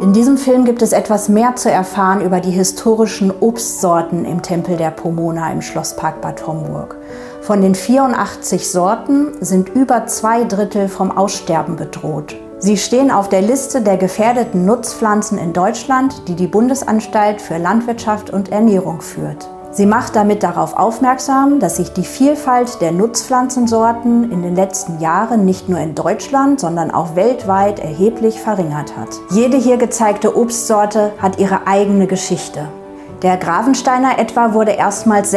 In diesem Film gibt es etwas mehr zu erfahren über die historischen Obstsorten im Tempel der Pomona im Schlosspark Bad Homburg. Von den 84 Sorten sind über 2/3 vom Aussterben bedroht. Sie stehen auf der Liste der gefährdeten Nutzpflanzen in Deutschland, die die Bundesanstalt für Landwirtschaft und Ernährung führt. Sie macht damit darauf aufmerksam, dass sich die Vielfalt der Nutzpflanzensorten in den letzten Jahren nicht nur in Deutschland, sondern auch weltweit erheblich verringert hat. Jede hier gezeigte Obstsorte hat ihre eigene Geschichte. Der Gravensteiner etwa wurde erstmals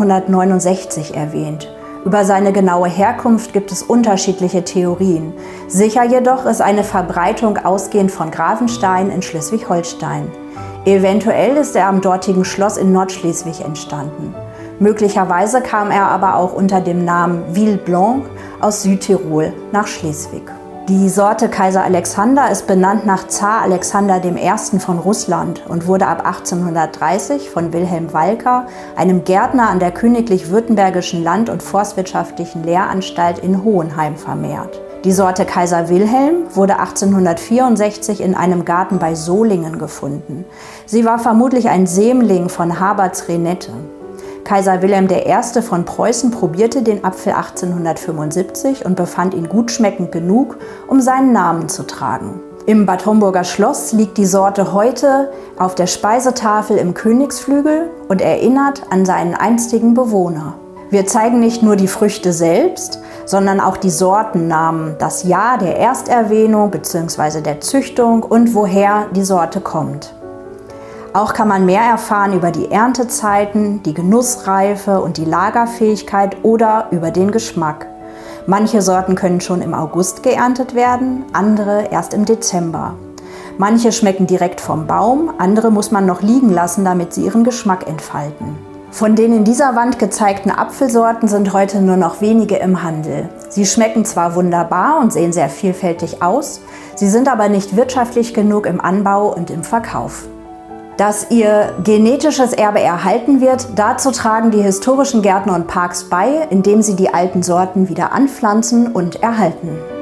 1669 erwähnt. Über seine genaue Herkunft gibt es unterschiedliche Theorien. Sicher jedoch ist eine Verbreitung ausgehend von Gravenstein in Schleswig-Holstein. Eventuell ist er am dortigen Schloss in Nordschleswig entstanden. Möglicherweise kam er aber auch unter dem Namen Ville Blanc aus Südtirol nach Schleswig. Die Sorte Kaiser Alexander ist benannt nach Zar Alexander I. von Russland und wurde ab 1830 von Wilhelm Walker, einem Gärtner an der Königlich Württembergischen Land- und Forstwirtschaftlichen Lehranstalt in Hohenheim vermehrt. Die Sorte Kaiser Wilhelm wurde 1864 in einem Garten bei Solingen gefunden. Sie war vermutlich ein Sämling von Haberts Renette. Kaiser Wilhelm I. von Preußen probierte den Apfel 1875 und befand ihn gut schmeckend genug, um seinen Namen zu tragen. Im Bad Homburger Schloss liegt die Sorte heute auf der Speisetafel im Königsflügel und erinnert an seinen einstigen Bewohner. Wir zeigen nicht nur die Früchte selbst, sondern auch die Sortennamen, das Jahr der Ersterwähnung bzw. der Züchtung und woher die Sorte kommt. Auch kann man mehr erfahren über die Erntezeiten, die Genussreife und die Lagerfähigkeit oder über den Geschmack. Manche Sorten können schon im August geerntet werden, andere erst im Dezember. Manche schmecken direkt vom Baum, andere muss man noch liegen lassen, damit sie ihren Geschmack entfalten. Von den in dieser Wand gezeigten Apfelsorten sind heute nur noch wenige im Handel. Sie schmecken zwar wunderbar und sehen sehr vielfältig aus, sie sind aber nicht wirtschaftlich genug im Anbau und im Verkauf. Dass ihr genetisches Erbe erhalten wird, dazu tragen die historischen Gärtner und Parks bei, indem sie die alten Sorten wieder anpflanzen und erhalten.